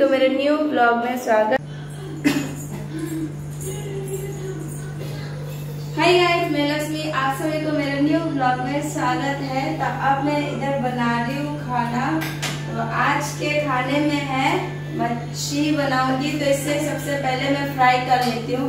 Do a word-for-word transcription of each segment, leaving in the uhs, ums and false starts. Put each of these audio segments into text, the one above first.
को मेरे new blog में स्वागत। हाय गाइस, मैं लक्ष्मी, आप सभी को मेरे न्यू ब्लॉग में स्वागत है। तो अब मैं इधर बना रही हूँ खाना। तो आज के खाने में है मच्छी बनाऊंगी। तो इससे सबसे पहले मैं फ्राई कर लेती हूँ।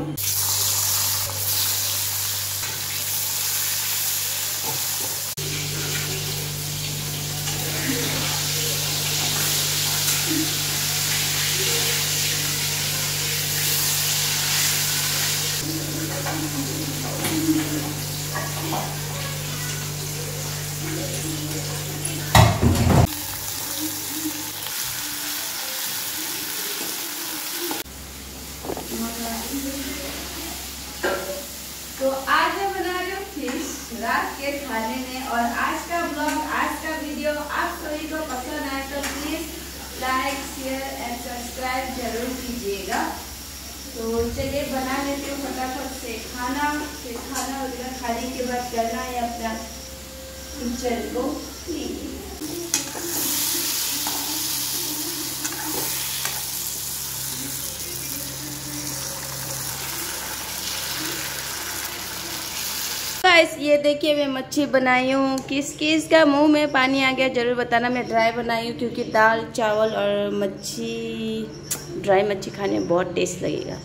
तो आज मैं बना रही हूँ फिश रात के खाने में। और आज का ब्लॉग, आज का वीडियो आप सभी को पसंद आए तो please like, share and subscribe जरूर कीजिएगा। तो चलिए बना लेते हो फटाफट से खाना। फिर खाना वगैरह खाने के बाद करना है अपना किचन को क्लीन। ये देखिए मैं मच्छी बनाई हूँ। किस किस का मुंह में पानी आ गया जरूर बताना। मैं ड्राई बनाई हूँ क्योंकि दाल चावल और मच्छी, ड्राई मच्छी खाने में बहुत टेस्ट लगेगा।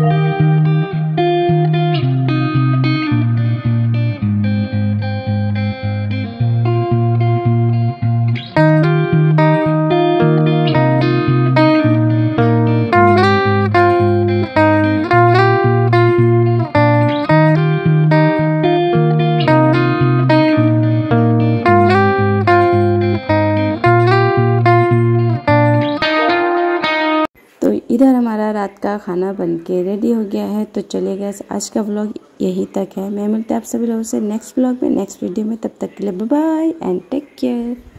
इधर हमारा रात का खाना बनके रेडी हो गया है। तो चलिएगा, आज का व्लॉग यही तक है। मैं मिलते हैं आप सभी लोगों से नेक्स्ट व्लॉग में, नेक्स्ट वीडियो में। तब तक के लिए bye bye and take care.